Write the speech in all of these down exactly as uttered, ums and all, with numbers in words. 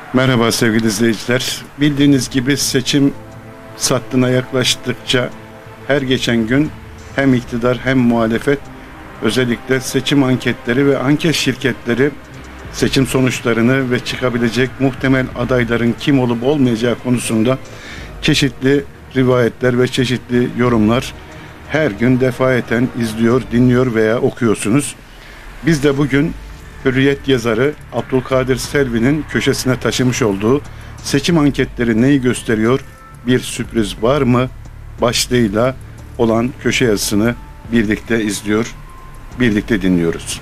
Merhaba sevgili izleyiciler. Bildiğiniz gibi seçim sattına yaklaştıkça her geçen gün hem iktidar hem muhalefet özellikle seçim anketleri ve anket şirketleri seçim sonuçlarını ve çıkabilecek muhtemel adayların kim olup olmayacağı konusunda çeşitli rivayetler ve çeşitli yorumlar her gün defaeten izliyor, dinliyor veya okuyorsunuz. Biz de bugün Hürriyet yazarı Abdülkadir Selvi'nin köşesine taşımış olduğu seçim anketleri neyi gösteriyor, bir sürpriz var mı başlığıyla olan köşe yazısını birlikte izliyor, birlikte dinliyoruz.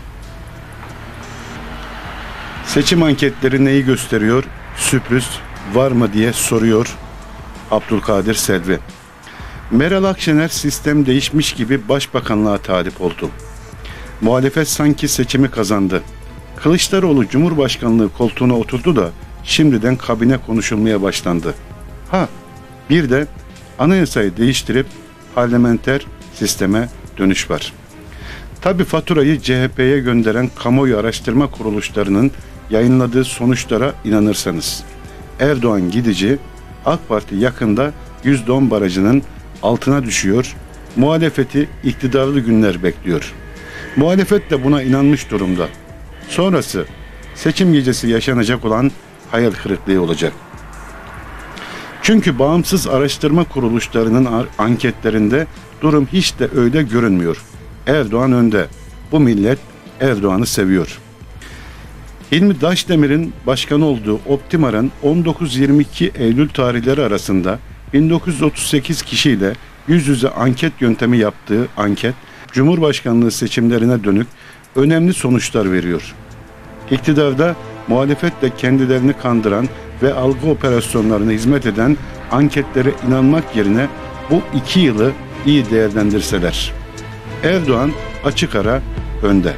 Seçim anketleri neyi gösteriyor, sürpriz var mı diye soruyor Abdülkadir Selvi. Meral Akşener sistem değişmiş gibi başbakanlığa talip oldu. Muhalefet sanki seçimi kazandı. Kılıçdaroğlu Cumhurbaşkanlığı koltuğuna oturdu da şimdiden kabine konuşulmaya başlandı. Ha, bir de anayasayı değiştirip parlamenter sisteme dönüş var. Tabi faturayı C H P'ye gönderen kamuoyu araştırma kuruluşlarının yayınladığı sonuçlara inanırsanız, Erdoğan gidici, AK Parti yakında yüzde on barajının altına düşüyor, muhalefeti iktidarlı günler bekliyor. Muhalefet de buna inanmış durumda. Sonrası seçim gecesi yaşanacak olan hayal kırıklığı olacak. Çünkü bağımsız araştırma kuruluşlarının anketlerinde durum hiç de öyle görünmüyor. Erdoğan önde. Bu millet Erdoğan'ı seviyor. Hilmi Daşdemir'in başkan olduğu Optimar'ın on dokuz yirmi iki Eylül tarihleri arasında bin dokuz yüz otuz sekiz kişiyle yüz yüze anket yöntemi yaptığı anket, Cumhurbaşkanlığı seçimlerine dönük önemli sonuçlar veriyor. İktidarda muhalefetle kendilerini kandıran ve algı operasyonlarına hizmet eden anketlere inanmak yerine bu iki yılı iyi değerlendirseler. Erdoğan açık ara önde.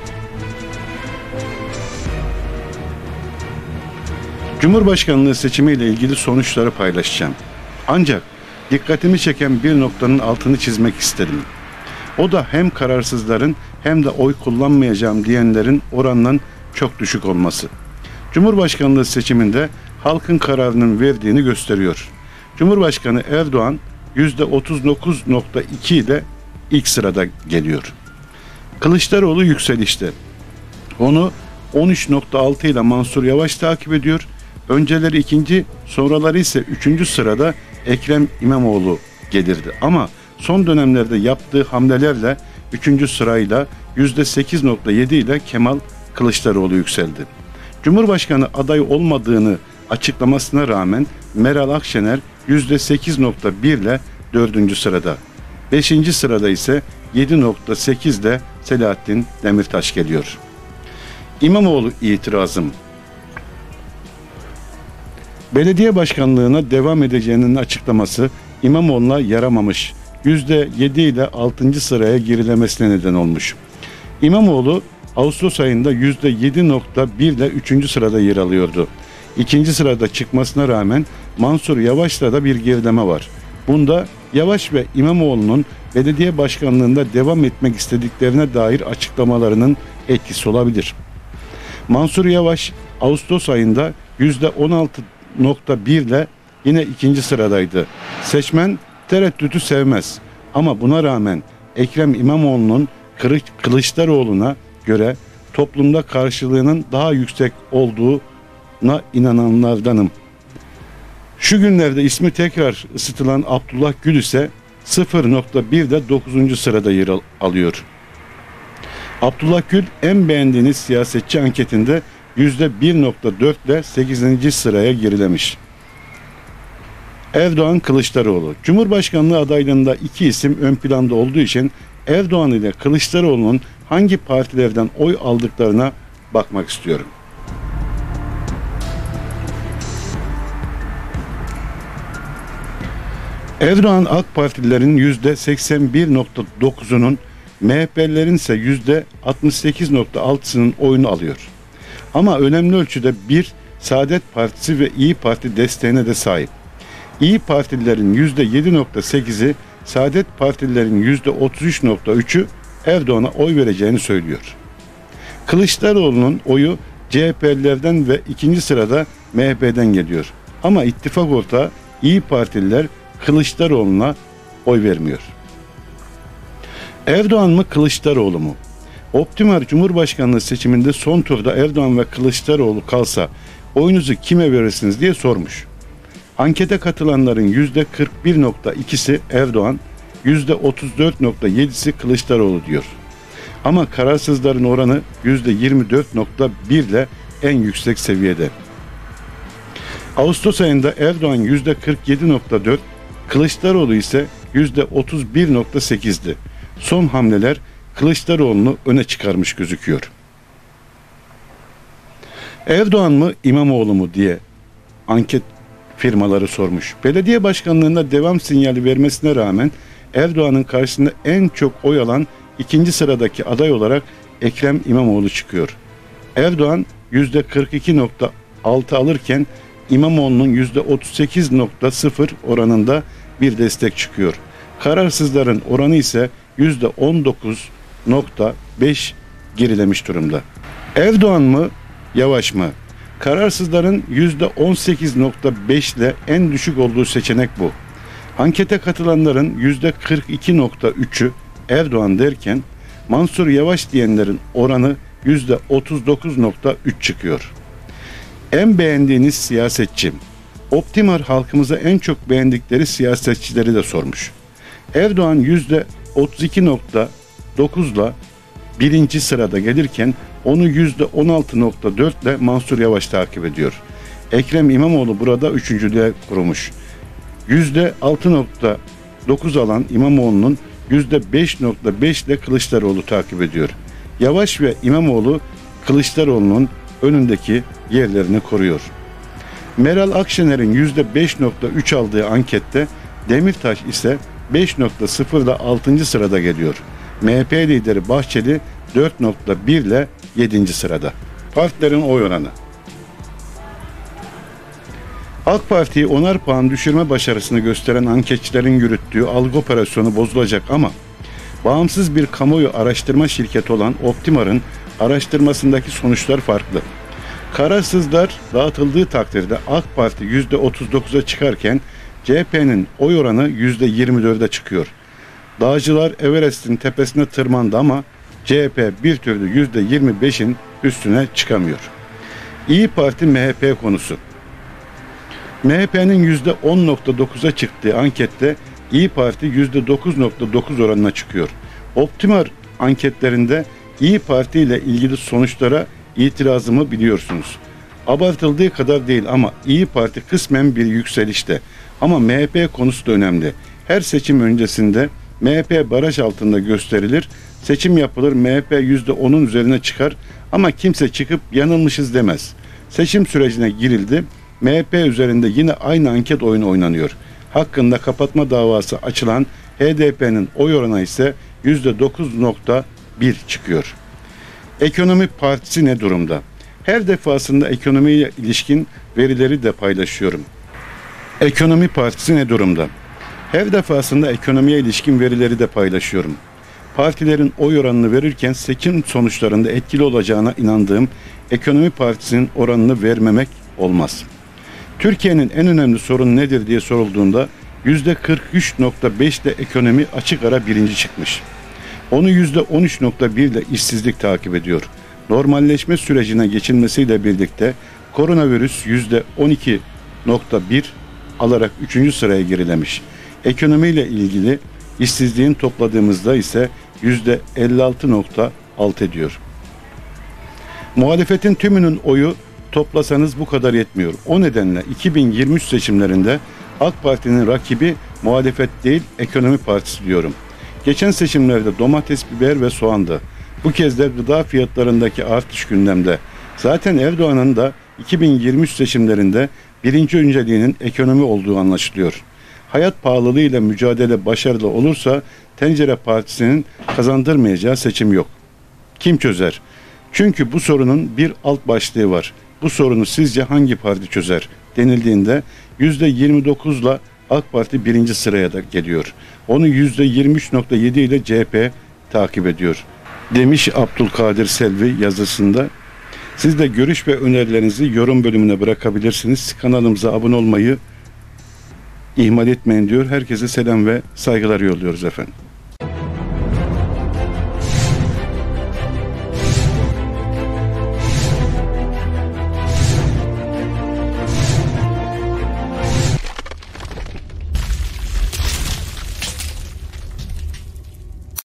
Cumhurbaşkanlığı seçimiyle ilgili sonuçları paylaşacağım. Ancak dikkatimi çeken bir noktanın altını çizmek istedim. O da hem kararsızların hem de oy kullanmayacağım diyenlerin oranının çok düşük olması. Cumhurbaşkanlığı seçiminde halkın kararının verdiğini gösteriyor. Cumhurbaşkanı Erdoğan yüzde otuz dokuz nokta iki ile ilk sırada geliyor. Kılıçdaroğlu yükselişte. Onu on üç nokta altı ile Mansur Yavaş takip ediyor. Önceleri ikinci, sonraları ise üçüncü sırada Ekrem İmamoğlu gelirdi. Ama son dönemlerde yaptığı hamlelerle üçüncü sırayla yüzde sekiz nokta yedi ile Kemal Kılıçdaroğlu yükseldi. Cumhurbaşkanı aday olmadığını açıklamasına rağmen Meral Akşener yüzde sekiz nokta bir ile dördüncü sırada. beşinci sırada ise yedi nokta sekiz ile Selahattin Demirtaş geliyor. İmamoğlu itirazım. Belediye başkanlığına devam edeceğinin açıklaması İmamoğlu'na yaramamış. yüzde yedi ile altıncı sıraya gerilemesine neden olmuş. İmamoğlu Ağustos ayında yüzde yedi nokta bir ile üçüncü sırada yer alıyordu. İkinci sırada çıkmasına rağmen Mansur Yavaş'la da bir gerileme var. Bunda Yavaş ve İmamoğlu'nun belediye başkanlığında devam etmek istediklerine dair açıklamalarının etkisi olabilir. Mansur Yavaş Ağustos ayında yüzde on altı nokta bir ile yine ikinci sıradaydı. Seçmen tereddütü sevmez ama buna rağmen Ekrem İmamoğlu'nun Kılıçdaroğlu'na göre toplumda karşılığının daha yüksek olduğuna inananlardanım. Şu günlerde ismi tekrar ısıtılan Abdullah Gül ise sıfır nokta bir ile dokuzuncu sırada yer alıyor. Abdullah Gül en beğendiğiniz siyasetçi anketinde yüzde bir nokta dört ile sekizinci sıraya gerilemiş. Erdoğan Kılıçdaroğlu. Cumhurbaşkanlığı adaylığında iki isim ön planda olduğu için Erdoğan ile Kılıçdaroğlu'nun hangi partilerden oy aldıklarına bakmak istiyorum. Erdoğan AK Partililerin yüzde seksen bir nokta dokuzunun, M H P'lilerin ise yüzde altmış sekiz nokta altısının oyunu alıyor. Ama önemli ölçüde bir Saadet Partisi ve İyi Parti desteğine de sahip. İyi Partililerin yüzde yedi nokta sekizi, Saadet Partililerin yüzde otuz üç nokta üçü Erdoğan'a oy vereceğini söylüyor. Kılıçdaroğlu'nun oyu C H P'lilerden ve ikinci sırada M H P'den geliyor. Ama ittifak ortağı İyi Partililer Kılıçdaroğlu'na oy vermiyor. Erdoğan mı Kılıçdaroğlu mu? Optimal Cumhurbaşkanlığı seçiminde son turda Erdoğan ve Kılıçdaroğlu kalsa oyunuzu kime verirsiniz diye sormuş. Ankete katılanların yüzde kırk bir nokta ikisi Erdoğan, yüzde otuz dört nokta yedisi Kılıçdaroğlu diyor. Ama kararsızların oranı yüzde yirmi dört nokta bir ile en yüksek seviyede. Ağustos ayında Erdoğan yüzde kırk yedi nokta dört, Kılıçdaroğlu ise yüzde otuz bir nokta sekizdi. Son hamleler Kılıçdaroğlu'nu öne çıkarmış gözüküyor. Erdoğan mı İmamoğlu mu diye anket firmaları sormuş. Belediye başkanlığında devam sinyali vermesine rağmen Erdoğan'ın karşısında en çok oy alan ikinci sıradaki aday olarak Ekrem İmamoğlu çıkıyor. Erdoğan yüzde kırk iki nokta altı alırken İmamoğlu'nun yüzde otuz sekiz nokta sıfır oranında bir destek çıkıyor. Kararsızların oranı ise yüzde on dokuz nokta beş gerilemiş durumda. Erdoğan mı Yavaş mı? Kararsızların yüzde on sekiz nokta beş ile en düşük olduğu seçenek bu. Ankete katılanların yüzde kırk iki nokta üçü Erdoğan derken Mansur Yavaş diyenlerin oranı yüzde otuz dokuz nokta üç çıkıyor. En beğendiğiniz siyasetçi? Optimal halkımıza en çok beğendikleri siyasetçileri de sormuş. Erdoğan yüzde otuz iki nokta dokuz ile birinci sırada gelirken onu yüzde on altı nokta dört ile Mansur Yavaş takip ediyor. Ekrem İmamoğlu burada üçüncülüğe kurmuş. yüzde altı nokta dokuz alan İmamoğlu'nun yüzde beş nokta beş ile Kılıçdaroğlu takip ediyor. Yavaş ve İmamoğlu Kılıçdaroğlu'nun önündeki yerlerini koruyor. Meral Akşener'in yüzde beş nokta üç aldığı ankette Demirtaş ise beş nokta sıfır ile altıncı sırada geliyor. M H P lideri Bahçeli dört nokta bir ile yedinci sırada. Partilerin oy oranı. AK Parti'yi onar puan düşürme başarısını gösteren anketçilerin yürüttüğü algı operasyonu bozulacak ama bağımsız bir kamuoyu araştırma şirketi olan Optimar'ın araştırmasındaki sonuçlar farklı. Kararsızlar dağıtıldığı takdirde AK Parti yüzde otuz dokuza çıkarken C H P'nin oy oranı yüzde yirmi dörde çıkıyor. Dağcılar Everest'in tepesine tırmandı ama C H P bir türlü yüzde yirmi beşin üstüne çıkamıyor. İyi Parti M H P konusu. M H P'nin yüzde on nokta dokuza çıktığı ankette İyi Parti yüzde dokuz nokta dokuz oranına çıkıyor. Optimal anketlerinde İyi Parti ile ilgili sonuçlara itirazımı biliyorsunuz. Abartıldığı kadar değil ama İyi Parti kısmen bir yükselişte. Ama M H P konusu da önemli. Her seçim öncesinde M H P baraj altında gösterilir. Seçim yapılır, M H P yüzde onun üzerine çıkar ama kimse çıkıp yanılmışız demez. Seçim sürecine girildi. M H P üzerinde yine aynı anket oyunu oynanıyor. Hakkında kapatma davası açılan H D P'nin oy oranı ise yüzde dokuz nokta bir çıkıyor. Ekonomi Partisi ne durumda? Her defasında ekonomiye ilişkin verileri de paylaşıyorum. Ekonomi Partisi ne durumda? Her defasında ekonomiye ilişkin verileri de paylaşıyorum. Partilerin oy oranını verirken seçim sonuçlarında etkili olacağına inandığım Ekonomi Partisi'nin oranını vermemek olmaz. Türkiye'nin en önemli sorunu nedir diye sorulduğunda yüzde kırk üç nokta beş ile ekonomi açık ara birinci çıkmış. Onu yüzde on üç nokta bir ile işsizlik takip ediyor. Normalleşme sürecine geçilmesiyle birlikte koronavirüs yüzde on iki nokta bir alarak üçüncü sıraya gerilemiş. Ekonomiyle ilgili işsizliğin topladığımızda ise yüzde elli altı nokta altı ediyor. Muhalefetin tümünün oyu toplasanız bu kadar yetmiyor. O nedenle iki bin yirmi üç seçimlerinde AK Parti'nin rakibi muhalefet değil Ekonomi Partisi diyorum. Geçen seçimlerde domates, biber ve soğandı. Bu kez de gıda fiyatlarındaki artış gündemde. Zaten Erdoğan'ın da iki bin yirmi üç seçimlerinde birinci önceliğinin ekonomi olduğu anlaşılıyor. Hayat pahalılığıyla mücadele başarılı olursa Tencere Partisi'nin kazandırmayacağı seçim yok. Kim çözer? Çünkü bu sorunun bir alt başlığı var. Bu sorunu sizce hangi parti çözer denildiğinde yüzde yirmi dokuz ile AK Parti birinci sıraya da geliyor. Onu yüzde yirmi üç nokta yedi ile C H P takip ediyor. Demiş Abdülkadir Selvi yazısında. Siz de görüş ve önerilerinizi yorum bölümüne bırakabilirsiniz. Kanalımıza abone olmayı ihmal etmeyin diyor. Herkese selam ve saygılar yolluyoruz efendim.